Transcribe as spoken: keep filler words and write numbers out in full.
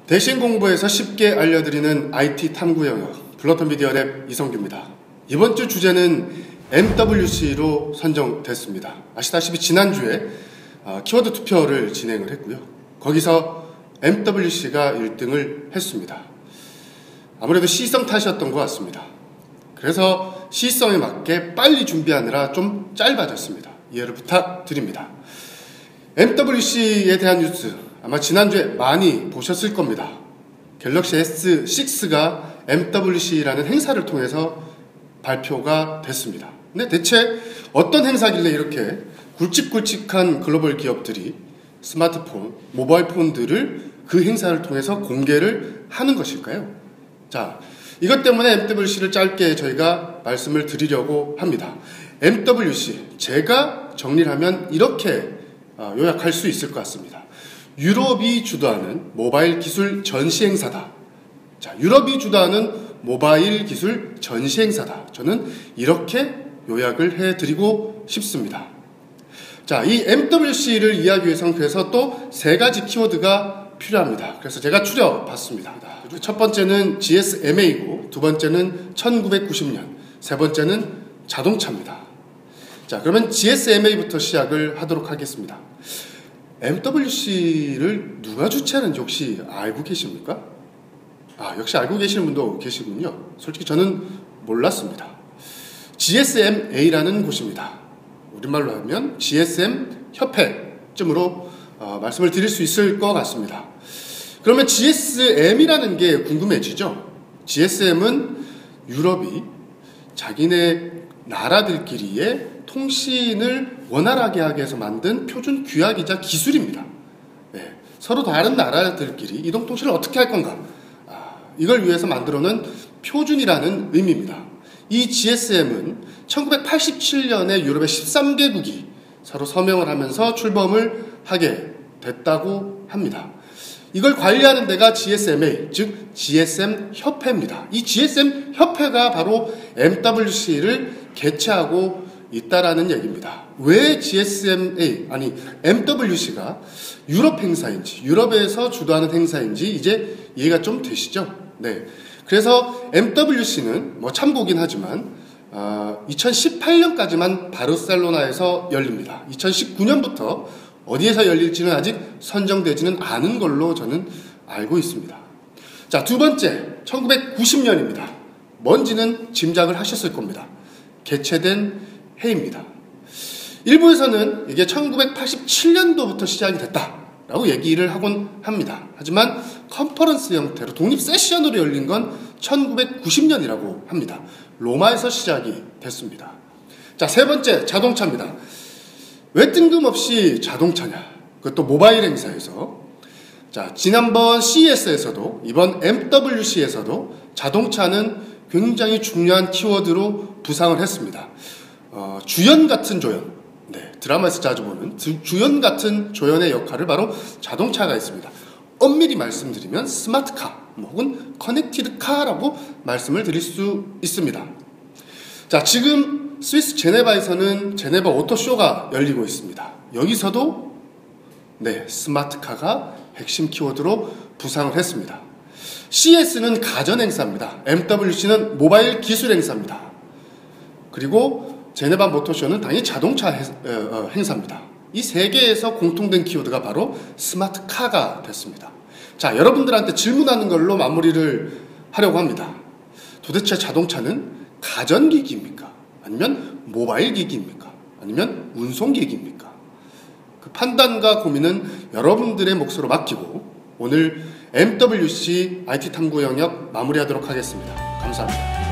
대신 공부에서 쉽게 알려드리는 아이티 탐구 영역 블러터 미디어 랩 이성규입니다. 이번 주 주제는 엠더블유씨로 선정됐습니다. 아시다시피 지난주에 키워드 투표를 진행을 했고요. 거기서 엠더블유씨가 일 등을 했습니다. 아무래도 시성 탓이었던 것 같습니다. 그래서 시성에 맞게 빨리 준비하느라 좀 짧아졌습니다. 이해를 부탁드립니다. 엠더블유씨에 대한 뉴스 아마 지난주에 많이 보셨을 겁니다. 갤럭시 에스 식스가 엠더블유씨라는 행사를 통해서 발표가 됐습니다. 근데 대체 어떤 행사길래 이렇게 굵직굵직한 글로벌 기업들이 스마트폰, 모바일 폰들을 그 행사를 통해서 공개를 하는 것일까요? 자, 이것 때문에 엠더블유씨를 짧게 저희가 말씀을 드리려고 합니다. 엠더블유씨, 제가 정리를 하면 이렇게 요약할 수 있을 것 같습니다. 유럽이 주도하는 모바일 기술 전시 행사다. 자, 유럽이 주도하는 모바일 기술 전시 행사다. 저는 이렇게 요약을 해드리고 싶습니다. 자, 이 엠더블유씨를 이해하기 위해서는 그래서 또 세 가지 키워드가 필요합니다. 그래서 제가 추려봤습니다. 첫 번째는 지에스엠에이고, 두 번째는 천구백구십 년, 세 번째는 자동차입니다. 자, 그러면 지에스엠에이부터 시작을 하도록 하겠습니다. 엠더블유씨를 누가 주최하는지 혹시 알고 계십니까? 아, 역시 알고 계시는 분도 계시군요. 솔직히 저는 몰랐습니다. 지에스엠에이라는 곳입니다. 우리말로 하면 지에스엠 협회쯤으로 어, 말씀을 드릴 수 있을 것 같습니다. 그러면 지에스엠이라는 게 궁금해지죠? 지에스엠은 유럽이 자기네 나라들끼리의 통신을 원활하게 하기 위해서 만든 표준 규약이자 기술입니다. 네, 서로 다른 나라들끼리 이동통신을 어떻게 할 건가? 아, 이걸 위해서 만들어놓은 표준이라는 의미입니다. 이 지에스엠은 천구백팔십칠 년에 유럽의 십삼 개국이 서로 서명을 하면서 출범을 하게 됐다고 합니다. 이걸 관리하는 데가 지에스엠에이, 즉 지에스엠 협회입니다. 이 지에스엠 협회가 바로 엠더블유씨를 개최하고 있다라는 얘기입니다. 왜 지에스엠에이, 아니 엠더블유씨가 유럽 행사인지, 유럽에서 주도하는 행사인지 이제 이해가 좀 되시죠? 네. 그래서 엠더블유씨는 뭐 참고긴 하지만 어, 이천십팔 년까지만 바르셀로나에서 열립니다. 이천십구 년부터 어디에서 열릴지는 아직 선정되지는 않은 걸로 저는 알고 있습니다. 자, 두 번째, 천구백구십 년입니다. 뭔지는 짐작을 하셨을 겁니다. 개최된 해입니다. 일부에서는 이게 천구백팔십칠 년도부터 시작이 됐다라고 얘기를 하곤 합니다. 하지만 컨퍼런스 형태로 독립 세션으로 열린 건 천구백구십 년이라고 합니다. 로마에서 시작이 됐습니다. 자, 세 번째, 자동차입니다. 왜 뜬금없이 자동차냐? 그것도 모바일 행사에서. 자, 지난번 씨이에스에서도 이번 엠더블유씨에서도 자동차는 굉장히 중요한 키워드로 부상을 했습니다. 어, 주연 같은 조연, 네, 드라마에서 자주 보는 주, 주연 같은 조연의 역할을 바로 자동차가 했습니다. 엄밀히 말씀드리면 스마트카 뭐 혹은 커넥티드카라고 말씀을 드릴 수 있습니다. 자, 지금 스위스 제네바에서는 제네바 오토쇼가 열리고 있습니다. 여기서도 네, 스마트카가 핵심 키워드로 부상을 했습니다. 씨이에스는 가전 행사입니다. 엠더블유씨는 모바일 기술 행사입니다. 그리고 제네바 모터쇼는 당연히 자동차 행사입니다. 이 세 개에서 공통된 키워드가 바로 스마트카가 됐습니다. 자, 여러분들한테 질문하는 걸로 마무리를 하려고 합니다. 도대체 자동차는 가전기기입니까? 아니면 모바일 기기입니까? 아니면 운송기기입니까? 그 판단과 고민은 여러분들의 몫으로 맡기고 오늘 엠더블유씨 아이티 탐구 영역 마무리하도록 하겠습니다. 감사합니다.